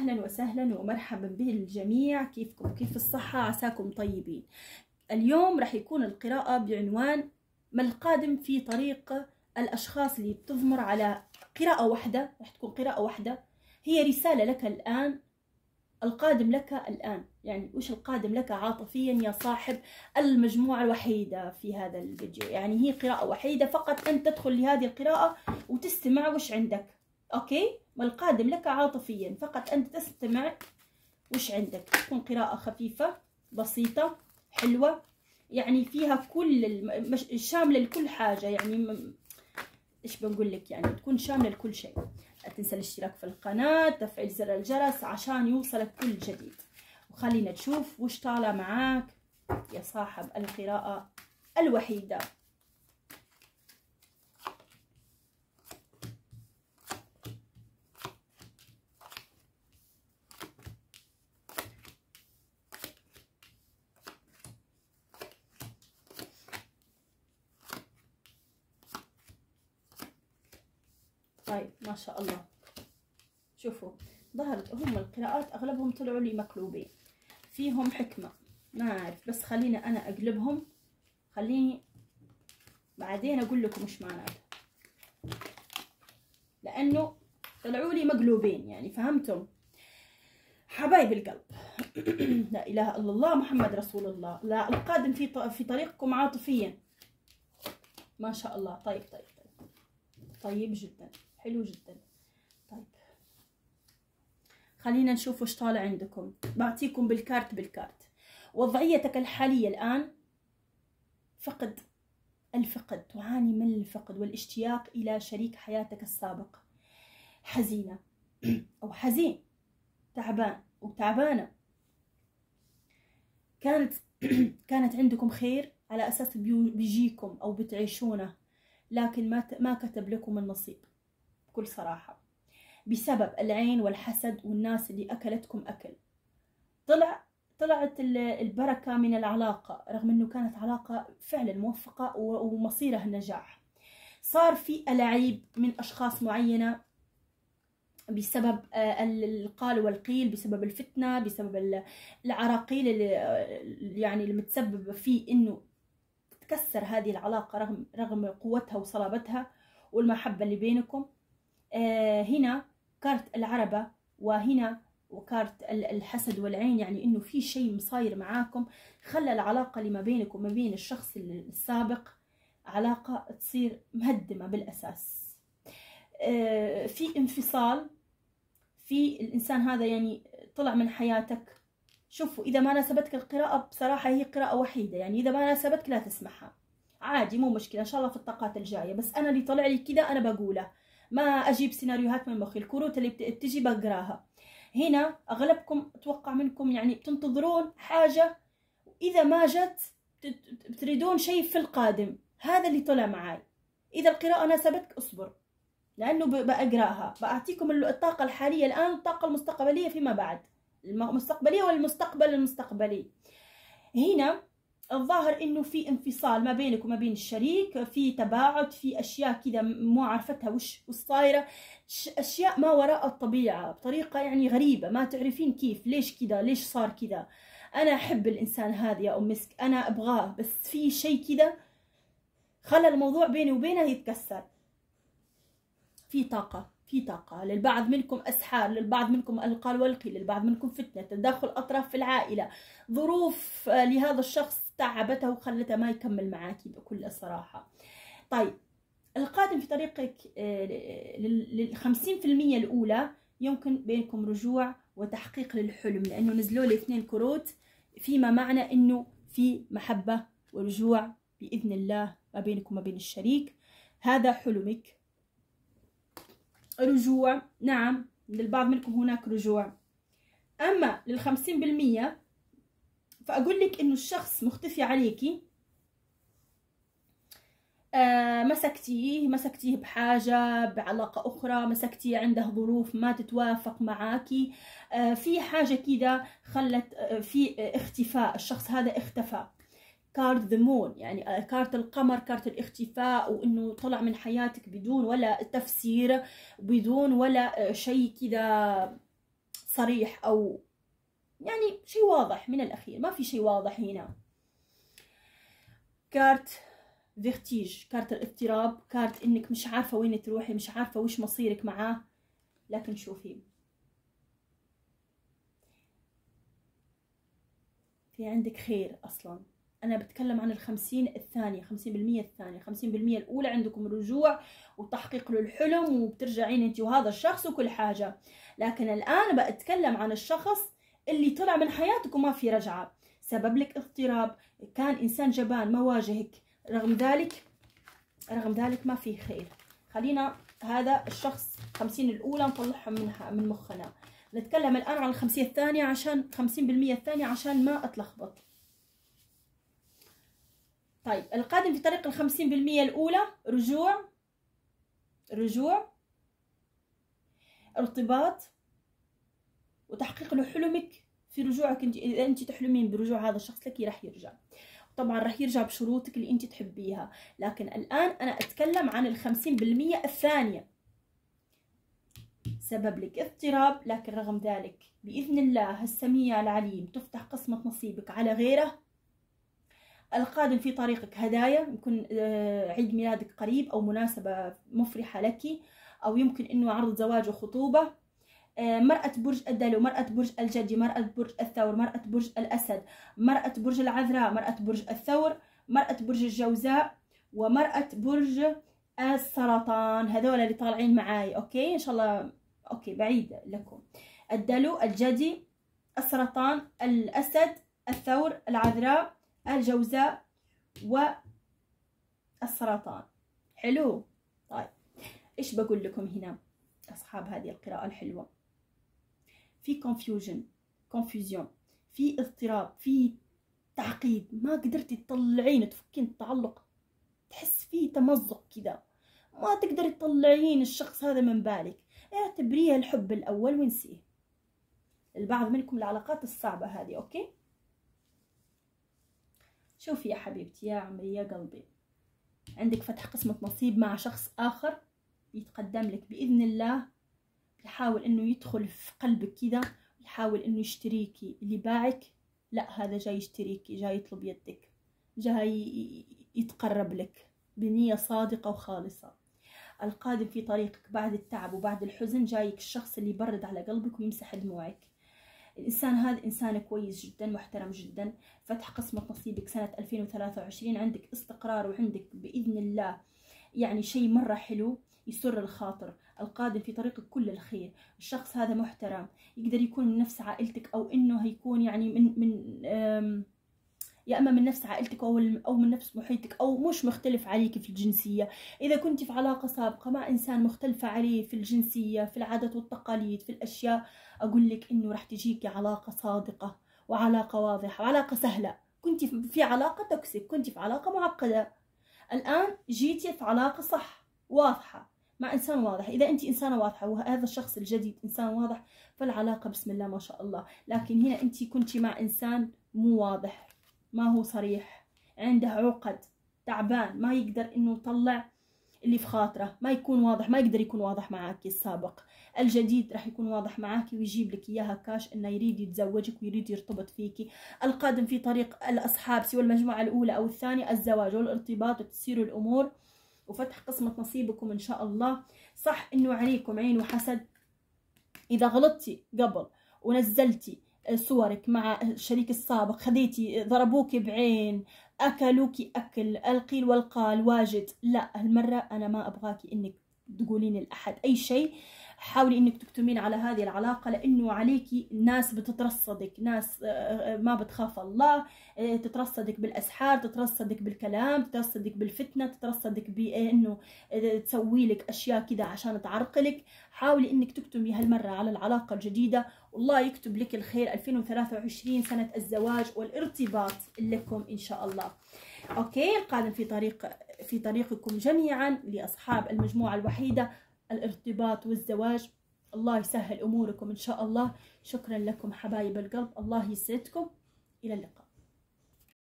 أهلا وسهلا ومرحبا بالجميع. كيفكم؟ كيف الصحة؟ عساكم طيبين. اليوم راح يكون القراءة بعنوان ما القادم في طريق الأشخاص اللي بتضمر على قراءة واحدة. راح تكون قراءة واحدة، هي رسالة لك الآن، القادم لك الآن. يعني وش القادم لك عاطفيا يا صاحب المجموعة الوحيدة في هذا الفيديو؟ يعني هي قراءة وحيدة فقط، أنت تدخل لهذه القراءة وتستمع وش عندك. أوكي، ما القادم لك عاطفيا فقط، أنت تستمع وش عندك. تكون قراءة خفيفة بسيطة حلوة، يعني فيها كل شاملة لكل حاجة. يعني إيش بنقول لك، يعني تكون شاملة لكل شيء. لا تنسى الاشتراك في القناة، تفعيل زر الجرس عشان يوصلك كل جديد. وخلينا نشوف وش طالع معاك يا صاحب القراءة الوحيدة. طيب ما شاء الله، شوفوا ظهرت هم القراءات اغلبهم طلعوا لي مقلوبين، فيهم حكمة ما اعرف، بس خليني انا اقلبهم، خليني بعدين اقول لكم ايش معناته، لانه طلعوا لي مقلوبين. يعني فهمتم حبايب القلب؟ لا اله الا الله محمد رسول الله. لا، القادم في طريقكم عاطفيا. ما شاء الله. طيب طيب طيب طيب جدا، حلو جدا. طيب خلينا نشوف وش طالع عندكم. بعطيكم بالكارت. وضعيتك الحالية الآن فقد، الفقد، تعاني من الفقد والاشتياق إلى شريك حياتك السابق. حزينة أو حزين، تعبان وتعبانة. كانت عندكم خير على أساس بيجيكم أو بتعيشونه، لكن ما كتب لكم النصيب بكل صراحة، بسبب العين والحسد والناس اللي أكلتكم أكل. طلعت البركة من العلاقة، رغم أنه كانت علاقة فعلا موفقة ومصيرها النجاح. صار في ألاعيب من أشخاص معينة بسبب القال والقيل، بسبب الفتنة، بسبب العراقيل اللي متسبب في أنه تكسر هذه العلاقة رغم قوتها وصلابتها والمحبة اللي بينكم. هنا كارت العربة، وهنا وكارت الحسد والعين، يعني انه في شيء مصاير معاكم خلى العلاقة اللي ما بينك وما بين الشخص السابق علاقة تصير مهدمة بالأساس. في انفصال في الإنسان هذا، يعني طلع من حياتك. شوفوا، إذا ما ناسبتك القراءة بصراحة هي قراءة وحيدة، يعني إذا ما ناسبتك لا تسمعها عادي، مو مشكلة، إن شاء الله في الطاقات الجاية. بس أنا اللي طلع لي كذا أنا بقوله، ما أجيب سيناريوهات من مخي، الكروت اللي بتجي بقراها. هنا أغلبكم أتوقع منكم يعني بتنتظرون حاجة، إذا ما جت بتريدون شيء في القادم. هذا اللي طلع معاي. إذا القراءة ناسبتك اصبر، لأنه بأقراها، بأعطيكم الطاقة الحالية الآن، الطاقة المستقبلية فيما بعد، المستقبلية والمستقبل المستقبلي. هنا الظاهر انه في انفصال ما بينك وما بين الشريك، في تباعد، في اشياء كذا مو عارفتها وش صايره، اشياء ما وراء الطبيعه بطريقه يعني غريبه، ما تعرفين كيف، ليش كذا، ليش صار كذا. انا احب الانسان هذا يا ام مسك، انا ابغاه، بس في شيء كذا خلى الموضوع بيني وبينه يتكسر. في طاقة للبعض منكم، أسحار للبعض منكم، القال والقيل للبعض منكم، فتنة، تداخل أطراف في العائلة، ظروف لهذا الشخص تعبته وخلته ما يكمل معاكي بكل صراحة. طيب القادم في طريقك لل50% الأولى، يمكن بينكم رجوع وتحقيق للحلم، لأنه نزلوا لي 2 كروت، فيما معنى أنه في محبة ورجوع بإذن الله ما بينكم وما بين الشريك. هذا حلمك، رجوع، نعم للبعض منكم هناك رجوع. أما لل50% فأقول لك إنه الشخص مختفي عليكي، مسكتيه بحاجة، بعلاقة أخرى، مسكتيه عنده ظروف ما تتوافق معاكي، في حاجة كذا خلت في اختفاء، الشخص هذا اختفى. كارت ذا مون، يعني كارت القمر، كارت الاختفاء، وانه طلع من حياتك بدون ولا تفسير، بدون ولا شيء كذا صريح أو يعني شيء واضح من الأخير، ما في شيء واضح هنا. كارت فيرتيج، كارت الاضطراب، كارت إنك مش عارفة وين تروحي، مش عارفة وش مصيرك معاه. لكن شوفي، في عندك خير أصلا. أنا بتكلم عن 50 الثانية، 50% الثانية، 50% الأولى عندكم رجوع وتحقيق للحلم وبترجعين أنت وهذا الشخص وكل حاجة. لكن الآن بتكلم عن الشخص اللي طلع من حياتك وما في رجعة، سبب لك اضطراب، كان إنسان جبان ما واجهك، رغم ذلك ما في خير. خلينا هذا الشخص 50 الأولى نطلعهم من مخنا. نتكلم الآن عن 50 الثانية، عشان 50% الثانية عشان ما أتلخبط. طيب القادم في طريق 50% الأولى رجوع، ارتباط، وتحقيق لحلمك. في رجوعك انت، اذا انت تحلمين برجوع هذا الشخص لك راح يرجع، طبعا راح يرجع بشروطك اللي انت تحبيها. لكن الان انا اتكلم عن 50% الثانية، سبب لك اضطراب، لكن رغم ذلك باذن الله السميع العليم تفتح قسمة نصيبك على غيره. القادم في طريقك هدايا، يمكن عيد ميلادك قريب او مناسبة مفرحة لك، او يمكن انه عرض زواج وخطوبة. مرأة برج الدلو، مرأة برج الجدي، مرأة برج الثور، مرأة برج الأسد، مرأة برج العذراء، مرأة برج الثور، مرأة برج الجوزاء، ومرأة برج السرطان. هذول اللي طالعين معاي، اوكي ان شاء الله. اوكي بعيد لكم. الدلو، الجدي، السرطان، الأسد، الثور، العذراء، الجوزاء، والسرطان. حلو. طيب ايش بقول لكم هنا أصحاب هذه القراءة الحلوة؟ في confusion، في اضطراب، في تعقيد، ما قدرتي تطلعين تفكين التعلق، تحس فيه تمزق كذا، ما تقدري تطلعين الشخص هذا من بالك. اعتبريه الحب الأول ونسيه. البعض منكم العلاقات الصعبة هذه، أوكي؟ شوفي يا حبيبتي يا عمري يا قلبي، عندك فتح قسمة نصيب مع شخص آخر يتقدم لك بإذن الله، يحاول انه يدخل في قلبك كذا، يحاول انه يشتريكي. اللي باعك لا، هذا جاي يشتريكي، جاي يطلب يدك، جاي يتقرب لك بنية صادقة وخالصة. القادم في طريقك بعد التعب وبعد الحزن، جايك الشخص اللي يبرد على قلبك ويمسح دموعك. الإنسان هذا إنسان كويس جدا، محترم جدا. فتح قسمة نصيبك سنة 2023، عندك استقرار وعندك بإذن الله يعني شيء مرة حلو يسر الخاطر. القادم في طريقك كل الخير. الشخص هذا محترم، يقدر يكون من نفس عائلتك، أو إنه هيكون يعني يا اما من نفس عائلتك او من نفس محيطك، او مش مختلف عليك في الجنسيه. اذا كنت في علاقه سابقه مع انسان مختلفه عليه في الجنسيه، في العادات والتقاليد، في الاشياء، اقول لك انه راح تجيكي علاقه صادقه وعلاقه واضحه وعلاقه سهله. كنت في علاقه توكسيك، كنت في علاقه معقده، الان جيتي في علاقه صح واضحه مع انسان واضح. اذا انت انسانه واضحه وهذا الشخص الجديد انسان واضح، فالعلاقه بسم الله ما شاء الله. لكن هنا انت كنتي مع انسان مو واضح، ما هو صريح، عنده عقد، تعبان، ما يقدر انه يطلع اللي في خاطره، ما يكون واضح، ما يقدر يكون واضح معاكي. السابق الجديد راح يكون واضح معاكي ويجيب لك اياها كاش، انه يريد يتزوجك ويريد يرتبط فيكي. القادم في طريق الاصحاب سواء المجموعه الاولى او الثانيه، الزواج والارتباط وتسير الامور وفتح قسمه نصيبكم ان شاء الله. صح انه عليكم عين وحسد، اذا غلطتي قبل ونزلتي صورك مع الشريك السابق، خذيتي ضربوك بعين، اكلوكي اكل، القيل والقال واجد، لا هالمره انا ما ابغاكي انك تقولين لاحد اي شيء. حاولي انك تكتمين على هذه العلاقه، لانه عليكي ناس بتترصدك، ناس ما بتخاف الله، تترصدك بالاسحار، تترصدك بالكلام، تترصدك بالفتنه، تترصدك بانه تسوي لك اشياء كذا عشان تعرقلك. حاولي انك تكتمي هالمره على العلاقه الجديده، والله يكتب لك الخير. 2023 سنه الزواج والارتباط لكم ان شاء الله. اوكي، القادم في طريقكم جميعا لاصحاب المجموعه الوحيده، الارتباط والزواج. الله يسهل اموركم ان شاء الله. شكرا لكم حبايب القلب، الله يسعدكم، الى اللقاء.